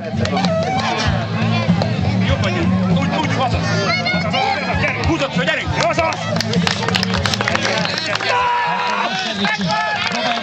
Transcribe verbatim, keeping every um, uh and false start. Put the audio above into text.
Jobban gyerünk. Úgy, úgy, haza. Húzott föl, gyerünk. Haza!